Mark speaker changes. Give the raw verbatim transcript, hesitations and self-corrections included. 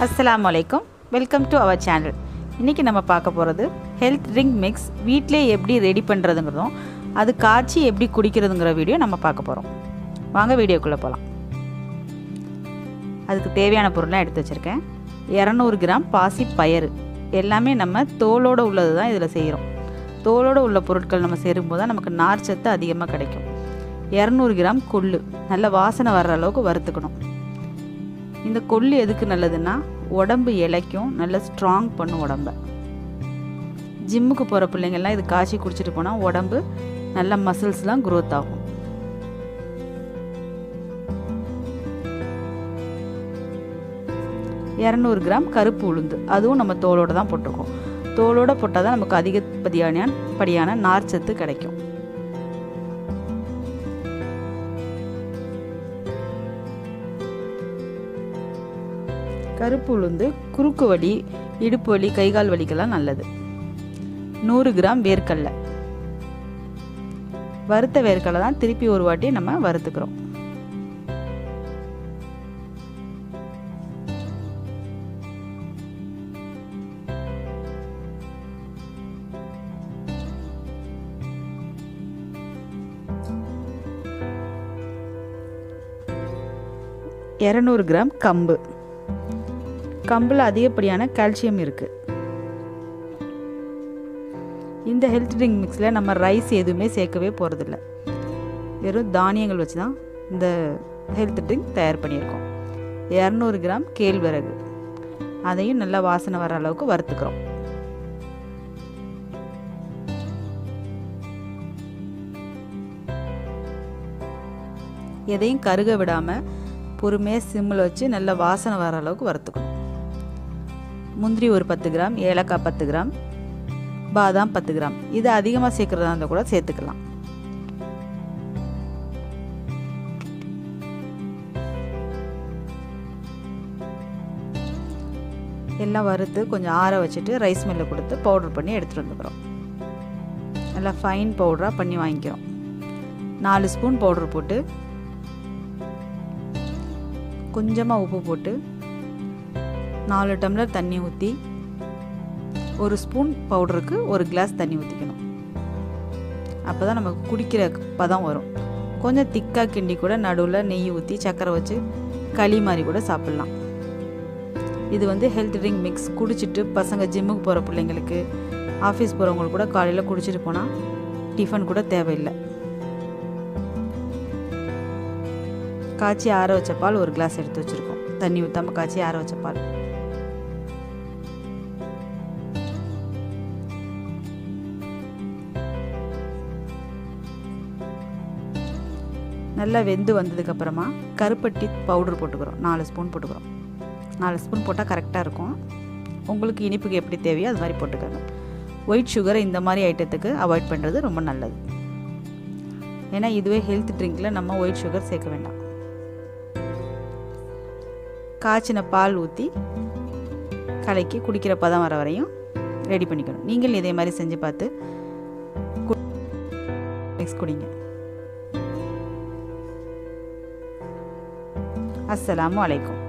Speaker 1: अस्सलामु अलैकुम welcome to our channel. இன்றைக்கி நம்ம பார்க்க போகிறது ஹெல்த் ட்ரிங்க் மிக்ஸ் வீட்டிலே எப்படி ரெடி பண்ணுறதுங்கிறதும் அது காய்ச்சி எப்படி குடிக்கிறதுங்கிற வீடியோ நம்ம பார்க்க போகிறோம். வாங்க வீடியோக்குள்ளே போகலாம். அதுக்கு தேவையான பொருள்லாம் எடுத்து வச்சுருக்கேன். இரநூறு கிராம் பாசி பயறு, எல்லாமே நம்ம தோலோடு உள்ளது தான் இதில் செய்கிறோம். தோலோடு உள்ள பொருட்கள் நம்ம சேரும்போது தான் நமக்கு நார் சத்து அதிகமாக கிடைக்கும். இரநூறு கிராம் கொள்ளு நல்ல வாசனை வர்ற அளவுக்கு வறுத்துக்கணும். இந்த கொள்ளு எதுக்கு நல்லதுன்னா உடம்பு இளைக்கும், நல்ல ஸ்ட்ராங் பண்ணும் உடம்ப. ஜிம்முக்கு போகிற பிள்ளைங்கள்லாம் இது காய்ச்சி குடிச்சிட்டு போனால் உடம்பு நல்ல மசில்ஸ்லாம் க்ரோத் ஆகும். இரநூறு கிராம் கருப்பு உளுந்து, அதுவும் நம்ம தோலோடு தான் போட்டிருக்கோம். தோலோடு போட்டால் தான் நமக்கு அதிகப்படியான படியான நார்ச்சத்து கிடைக்கும். கருப்பு உளுந்து குறுக்கு வலி, இடுப்பு வலி, கைகால் வலிக்கெல்லாம் நல்லது. நூறு கிராம் வேர்க்கடலை, வறுத்த வேர்க்கடலை தான் திருப்பி ஒரு வாட்டி நம்ம வறுத்துக்கிறோம். இரநூறு கிராம் கம்பு, கம்பில் அதிகப்படியான கால்சியம் இருக்குது. இந்த ஹெல்த் ட்ரிங்க் மிக்ஸில் நம்ம ரைஸ் எதுவுமே சேர்க்கவே போகிறதில்ல, வெறும் தானியங்கள் வச்சு தான் இந்த ஹெல்த் ட்ரிங்க் தயார் பண்ணியிருக்கோம். இரநூறு கிராம் கேழ்வரகு, அதையும் நல்லா வாசனை வர அளவுக்கு வறுத்துக்கிறோம். எதையும் கருக விடாமல் பொறுமையாக சிம்மில் வச்சு நல்லா வாசனை வர அளவுக்கு வறுத்துக்கணும். முந்திரி ஒரு பத்து கிராம், ஏலக்காய் பத்து கிராம், பாதாம் பத்து கிராம். இது அதிகமாக சேர்க்குறதா இருந்தால் கூட சேர்த்துக்கலாம். எல்லாம் வறுத்து கொஞ்சம் ஆற வச்சுட்டு ரைஸ் மில்லில் கொடுத்து பவுடர் பண்ணி எடுத்துகிட்டு வந்துக்கிறோம். நல்லா ஃபைன் பவுடராக பண்ணி வாங்கிக்கிறோம். நாலு ஸ்பூன் பவுடர் போட்டு கொஞ்சமாக உப்பு போட்டு நாலு டம்ளர் தண்ணி ஊற்றி ஒரு ஸ்பூன் பவுடருக்கு ஒரு கிளாஸ் தண்ணி ஊற்றிக்கணும். அப்போ தான் நமக்கு குடிக்கிற பதம் வரும். கொஞ்சம் திக்காக கிண்டி கூட நடுவில் நெய் ஊற்றி சக்கரை வச்சு களி மாதிரி கூட சாப்பிட்லாம். இது வந்து ஹெல்த் ட்ரிங்க் மிக்ஸ். குடிச்சிட்டு பசங்க ஜிம்முக்கு போகிற பிள்ளைங்களுக்கு, ஆஃபீஸ் போகிறவங்களுக்கு கூட காலையில் குடிச்சிட்டு போனால் டிஃபன் கூட தேவையில்லை. காய்ச்சி ஆற வச்ச பால் ஒரு கிளாஸ் எடுத்து வச்சுருக்கோம். தண்ணி ஊற்றாமல் காய்ச்சி ஆற வச்ச பால். நல்லா வெந்து வந்ததுக்கப்புறமா கருப்பட்டி பவுடர் போட்டுக்கிறோம். நாலு ஸ்பூன் போட்டுக்கிறோம். நாலு ஸ்பூன் போட்டால் கரெக்டாக இருக்கும். உங்களுக்கு இனிப்புக்கு எப்படி தேவையோ அது மாதிரி போட்டுக்கோங்க. ஒயிட் சுகரை இந்த மாதிரி ஐட்டத்துக்கு அவாய்ட் பண்ணுறது ரொம்ப நல்லது. ஏன்னா இதுவே ஹெல்த் ட்ரிங்கில் நம்ம ஒயிட் சுகர் சேர்க்க வேண்டாம். காய்ச்சின பால் ஊற்றி கலக்கி குடிக்கிற பதம் வர வரையும் ரெடி பண்ணிக்கணும். நீங்கள் இதே மாதிரி செஞ்சு பார்த்து மிக்ஸ் குடிங்க. அஸ்ஸலாமு அலைக்கும்.